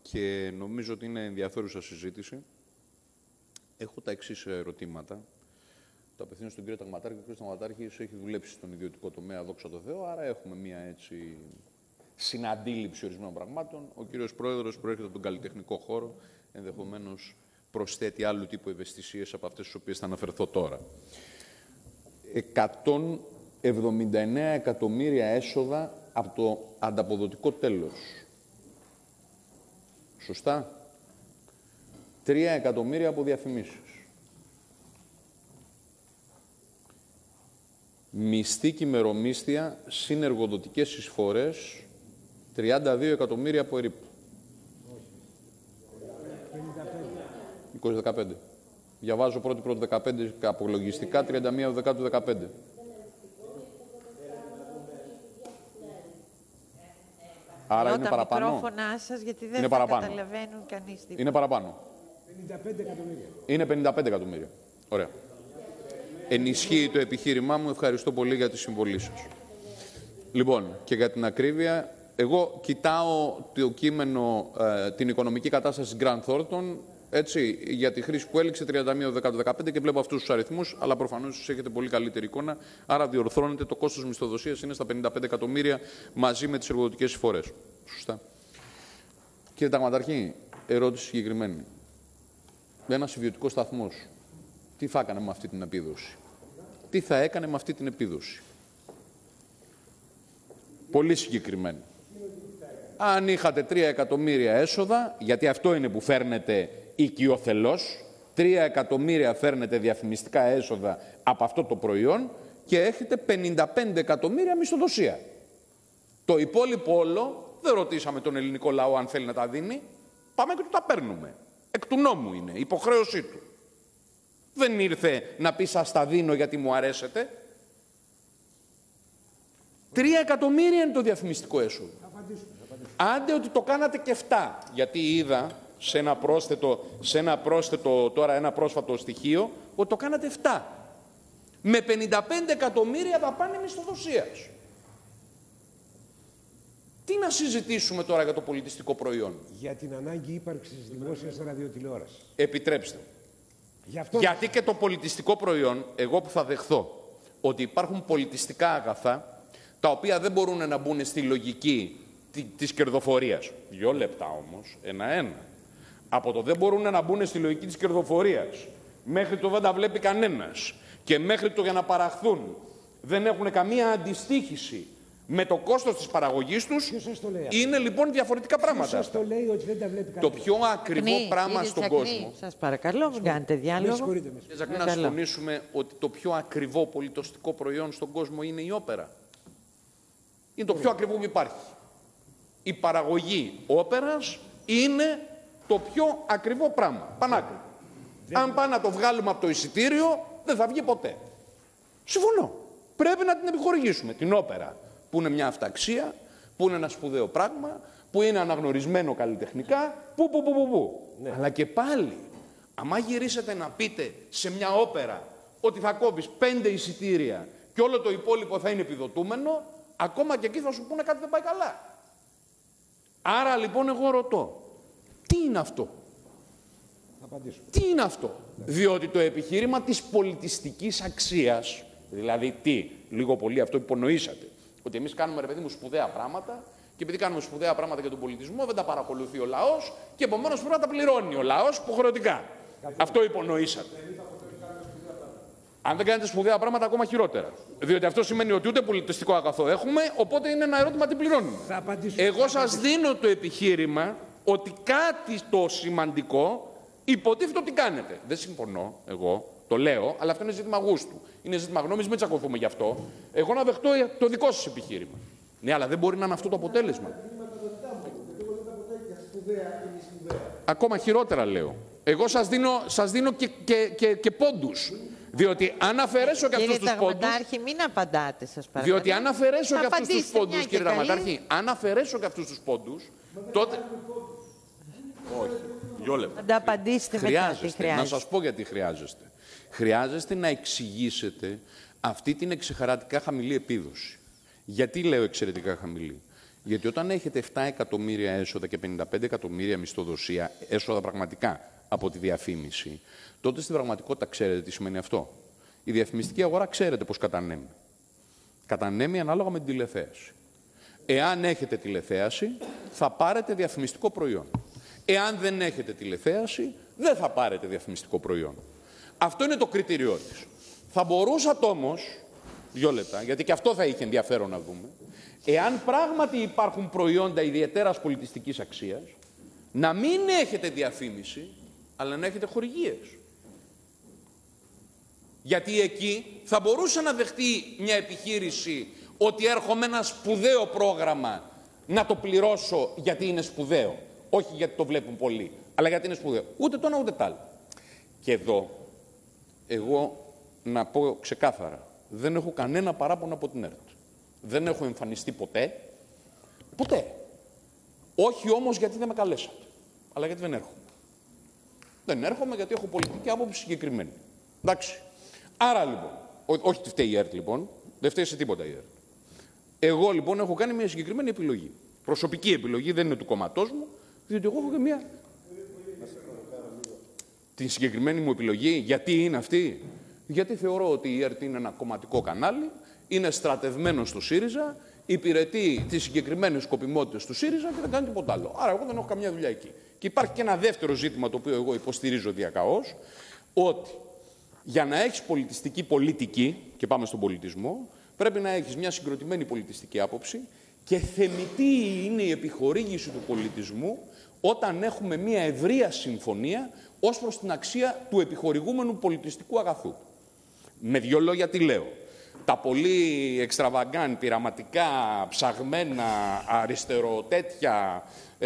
και νομίζω ότι είναι ενδιαφέρουσα συζήτηση. Έχω τα εξής ερωτήματα. Το απευθύνω στον κύριο Ταγματάρχη. Ο κύριος Ταγματάρχης έχει δουλέψει στον ιδιωτικό τομέα, δόξα τω Θεώ, άρα έχουμε μία έτσι συναντήληψη ορισμένων πραγμάτων. Ο κύριος Πρόεδρος προέρχεται από τον καλλιτεχνικό χώρο, ενδεχομένως προσθέτει άλλου τύπου ευαισθησίες από αυτές τις οποίες θα αναφερθώ τώρα. 179 εκατομμύρια έσοδα από το ανταποδοτικό τέλος. Σωστά. 3 εκατομμύρια από διαφημίσεις. Μισθή και ημερομίσθια, συνεργοδοτικές εισφορές, 32 εκατομμύρια από ΕΡΥΠ. 20-15. Διαβάζω πρώτη 15 απολογιστικά, 31 Δεκάτου 15. Άρα είναι παραπάνω. Τα μικρόφωνά σας, γιατί δεν είναι θα παραπάνω. Καταλαβαίνουν κανείς τίποτα. Είναι παραπάνω. 55 εκατομμύρια. Είναι 55 εκατομμύρια. Ωραία. Ενισχύει το επιχείρημά μου. Ευχαριστώ πολύ για τη συμβολή σας. Λοιπόν, και για την ακρίβεια, εγώ κοιτάω το κείμενο, την οικονομική κατάσταση της Grant Thornton, έτσι, για τη χρήση που έληξε 31 Δεκάτου 15 και βλέπω αυτούς τους αριθμούς, αλλά προφανώς εσείς έχετε πολύ καλύτερη εικόνα, άρα διορθώνεται το κόστος μισθοδοσίας είναι στα 55 εκατομμύρια μαζί με τις εργοδοτικές εισφορές. Σωστά. Κύριε Ταγματάρχη, ερώτηση συγκεκριμένη. Ένας ιδιωτικός σταθμός, τι θα έκανε με αυτή την επίδοση? Τι θα έκανε με αυτή την επίδοση? Πολύ συγκεκριμένα. Αν είχατε 3 εκατομμύρια έσοδα, γιατί αυτό είναι που φέρνετε οικειοθελώς, 3 εκατομμύρια φέρνετε διαφημιστικά έσοδα από αυτό το προϊόν και έχετε 55 εκατομμύρια μισθοδοσία. Το υπόλοιπο όλο, δεν ρωτήσαμε τον ελληνικό λαό αν θέλει να τα δίνει, πάμε και του τα παίρνουμε. Εκ του νόμου είναι, υποχρέωσή του. Δεν ήρθε να πει σας τα δίνω γιατί μου αρέσετε. 3 εκατομμύρια είναι το διαφημιστικό έσοδο. Άντε ότι το κάνατε και 7, γιατί είδα σε ένα πρόσθετο τώρα ένα πρόσφατο στοιχείο ότι το κάνατε 7. Με 55 εκατομμύρια δαπάνη μισθοδοσίας. Τι να συζητήσουμε τώρα για το πολιτιστικό προϊόν? Για την ανάγκη ύπαρξης δημόσιας ραδιοτηλεόρασης. Επιτρέψτε. Γιατί και το πολιτιστικό προϊόν, εγώ που θα δεχθώ ότι υπάρχουν πολιτιστικά αγαθά τα οποία δεν μπορούν να μπουν στη λογική της κερδοφορίας. 2 λεπτά όμως, ένα-ένα. Από το δεν μπορούν να μπουν στη λογική της κερδοφορίας μέχρι το δεν τα βλέπει κανένας και μέχρι το για να παραχθούν δεν έχουν καμία αντιστοίχηση με το κόστος της παραγωγής τους, είναι λοιπόν διαφορετικά πράγματα. Ποιος σας το λέει ότι δεν τα βλέπει κανένας? Το πιο ακριβό πράγμα στον κόσμο. Σας παρακαλώ, μην κάνετε διάλογο. Να συμφωνήσουμε ότι το πιο ακριβό πολιτιστικό προϊόν στον κόσμο είναι η όπερα. Είναι το πιο ακριβό που υπάρχει. Η παραγωγή όπερας είναι το πιο ακριβό πράγμα. Πανάκριβο. Αν πάμε να το βγάλουμε από το εισιτήριο, δεν θα βγει ποτέ. Συμφωνώ. Πρέπει να την επιχορηγήσουμε. Την όπερα, που είναι μια αυταξία, που είναι ένα σπουδαίο πράγμα, που είναι αναγνωρισμένο καλλιτεχνικά, Ναι. Αλλά και πάλι, άμα γυρίσετε να πείτε σε μια όπερα ότι θα κόβεις 5 εισιτήρια και όλο το υπόλοιπο θα είναι επιδοτούμενο, ακόμα και εκεί θα σου πούνε κάτι δεν πάει καλά. Άρα λοιπόν εγώ ρωτώ, τι είναι αυτό? Τι είναι αυτό? Διότι το επιχείρημα της πολιτιστικής αξίας, δηλαδή τι, λίγο πολύ αυτό υπονοήσατε, ότι εμείς κάνουμε ρε παιδί μου σπουδαία πράγματα και επειδή κάνουμε σπουδαία πράγματα για τον πολιτισμό δεν τα παρακολουθεί ο λαός και επομένως πρέπει να τα πληρώνει ο λαός υποχρεωτικά. Αυτό υπονοήσατε. Αν δεν κάνετε σπουδαία πράγματα, ακόμα χειρότερα. Διότι αυτό σημαίνει ότι ούτε πολιτιστικό αγαθό έχουμε, οπότε είναι ένα ερώτημα τι πληρώνουμε. Εγώ σας δίνω το επιχείρημα ότι κάτι το σημαντικό υποτίθεται ότι κάνετε. Δεν συμφωνώ εγώ, το λέω, αλλά αυτό είναι ζήτημα γούστου. Είναι ζήτημα γνώμης, μην τσακωθούμε γι' αυτό. Εγώ να δεχτώ το δικό σας επιχείρημα. Ναι, αλλά δεν μπορεί να είναι αυτό το αποτέλεσμα. Ακόμα χειρότερα λέω. Εγώ σας δίνω και πόντους. Διότι αν αφαιρέσω και αυτούς τους πόντους. Κύριε Ταγματάρχη, μην απαντάτε, σας παρακαλώ. Διότι αν αφαιρέσω και αυτούς τους πόντους, κύριε Ταγματάρχη, αν αφαιρέσω και αυτούς τους πόντους, τότε. Όχι. 2 λεπτά. Θα απαντήσετε μετά τι χρειάζεται. Να σας πω γιατί χρειάζεστε. Χρειάζεστε να εξηγήσετε αυτή την εξαιρετικά χαμηλή επίδοση. Γιατί λέω εξαιρετικά χαμηλή? Γιατί όταν έχετε 7 εκατομμύρια έσοδα και 55 εκατομμύρια μισθοδοσία, έσοδα πραγματικά από τη διαφήμιση, τότε στην πραγματικότητα ξέρετε τι σημαίνει αυτό. Η διαφημιστική αγορά ξέρετε πώς κατανέμει. Κατανέμει ανάλογα με την τηλεθέαση. Εάν έχετε τηλεθέαση, θα πάρετε διαφημιστικό προϊόν. Εάν δεν έχετε τηλεθέαση, δεν θα πάρετε διαφημιστικό προϊόν. Αυτό είναι το κριτήριό της. Θα μπορούσατε όμως, 2 λεπτά, γιατί και αυτό θα είχε ενδιαφέρον να δούμε, εάν πράγματι υπάρχουν προϊόντα ιδιαιτέρας πολιτιστικής αξίας, να μην έχετε διαφήμιση, αλλά να έχετε χορηγίες. Γιατί εκεί θα μπορούσε να δεχτεί μια επιχείρηση ότι έρχομαι ένα σπουδαίο πρόγραμμα να το πληρώσω γιατί είναι σπουδαίο. Όχι γιατί το βλέπουν πολλοί, αλλά γιατί είναι σπουδαίο. Ούτε το ένα ούτε το άλλο. Και εδώ, εγώ να πω ξεκάθαρα, δεν έχω κανένα παράπονο από την ΕΡΤ. Δεν έχω εμφανιστεί ποτέ. Ποτέ. Όχι όμως γιατί δεν με καλέσατε, αλλά γιατί δεν έρχομαι. Δεν έρχομαι γιατί έχω πολιτική άποψη συγκεκριμένη. Εντάξει. Άρα λοιπόν, όχι τι φταίει η ΕΡΤ λοιπόν, δεν φταίει σε τίποτα η ΕΡΤ. Εγώ λοιπόν έχω κάνει μια συγκεκριμένη επιλογή. Προσωπική επιλογή, δεν είναι του κόμματός μου, διότι εγώ έχω και μια. Την συγκεκριμένη μου επιλογή, γιατί είναι αυτή. Γιατί θεωρώ ότι η ΕΡΤ είναι ένα κομματικό κανάλι, είναι στρατευμένο στο ΣΥΡΙΖΑ, υπηρετεί τις συγκεκριμένες σκοπιμότητες του ΣΥΡΙΖΑ και δεν κάνει τίποτα άλλο. Άρα εγώ δεν έχω καμιά δουλειά εκεί. Και υπάρχει και ένα δεύτερο ζήτημα το οποίο εγώ υποστηρίζω διακαώς, ότι για να έχεις πολιτιστική πολιτική, και πάμε στον πολιτισμό, πρέπει να έχεις μια συγκροτημένη πολιτιστική άποψη και θεμιτή είναι η επιχορήγηση του πολιτισμού όταν έχουμε μια ευρεία συμφωνία ως προς την αξία του επιχορηγούμενου πολιτιστικού αγαθού. Με 2 λόγια τι λέω. Τα πολύ εξτραβαγκάν, πειραματικά, ψαγμένα, αριστεροτέτια,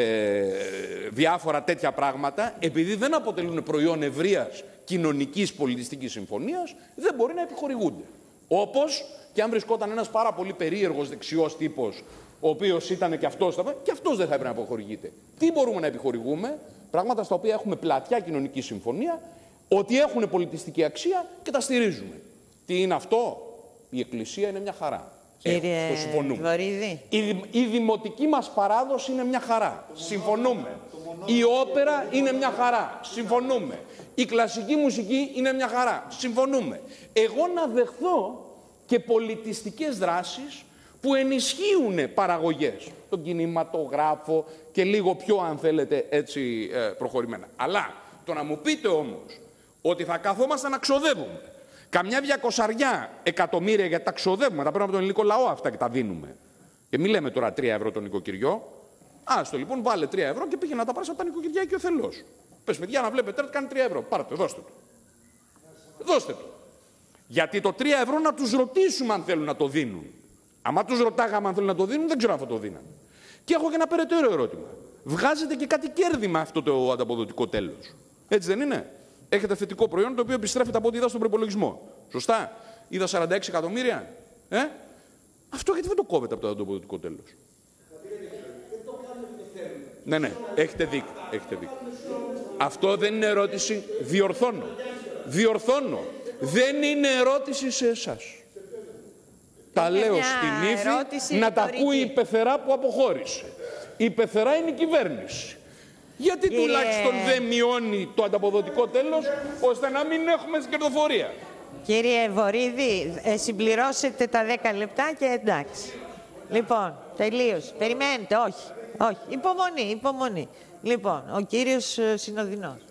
διάφορα τέτοια πράγματα, επειδή δεν αποτελούν προϊόν ευρείας κοινωνικής πολιτιστικής συμφωνίας, δεν μπορεί να επιχορηγούνται. Όπως και αν βρισκόταν ένας πάρα πολύ περίεργος δεξιός τύπος, ο οποίος ήταν και αυτός δεν θα έπρεπε να αποχορηγείται. Τι μπορούμε να επιχορηγούμε? Πράγματα στα οποία έχουμε πλατιά κοινωνική συμφωνία, ότι έχουν πολιτιστική αξία και τα στηρίζουμε. Τι είναι αυτό? Η Εκκλησία είναι μια χαρά. Κύριε Βορίδη. Η δημοτική μας παράδοση είναι μια χαρά. Συμφωνούμε. Η όπερα είναι μια χαρά. Συμφωνούμε. Η κλασική μουσική είναι μια χαρά. Συμφωνούμε. Εγώ να δεχθώ και πολιτιστικές δράσεις που ενισχύουν παραγωγές. Τον κινηματογράφο και λίγο πιο, αν θέλετε, έτσι προχωρημένα. Αλλά το να μου πείτε όμως ότι θα καθόμαστε να ξοδεύουμε καμιά 200 εκατομμύρια γιατί τα ξοδεύουμε, τα παίρνουμε από τον ελληνικό λαό αυτά και τα δίνουμε. Και μην λέμε τώρα 3 ευρώ το νοικοκυριό. Άστο λοιπόν, βάλε 3 ευρώ και πήγε να τα πάρει από τα νοικοκυριά και ο θελός. Πες παιδιά, να βλέπετε, κάνει 3 ευρώ. Πάρτε το, δώστε το. Δώστε το. Γιατί το 3 ευρώ να τους ρωτήσουμε αν θέλουν να το δίνουν. Άμα τους ρωτάγαμε αν θέλουν να το δίνουν, δεν ξέρω αν θα το δίνανε. Και έχω και ένα περαιτέρω ερώτημα. Βγάζετε και κάτι κέρδη με αυτό το ανταποδοτικό τέλος. Έτσι δεν είναι? Έχετε θετικό προϊόν το οποίο επιστρέφεται από ό,τι είδα στον προϋπολογισμό. Σωστά? Είδα 46 εκατομμύρια. Αυτό γιατί δεν το κόβετε από το ανταποδοτικό τέλος? Ναι, έχετε δίκιο. Αυτό δεν είναι ερώτηση. Διορθώνω. Δεν είναι ερώτηση σε εσάς. Τα λέω στην ύφη να τα ακούει η πεθερά που αποχώρησε. Η πεθερά είναι η κυβέρνηση. Γιατί τουλάχιστον δεν μειώνει το ανταποδοτικό τέλος, ώστε να μην έχουμε κερδοφορία. Κύριε Βορίδη, συμπληρώσετε τα 10 λεπτά και εντάξει. Λοιπόν, τελείωσε. Περιμένετε, όχι. Υπομονή. Λοιπόν, ο κύριος Συνοδεινός.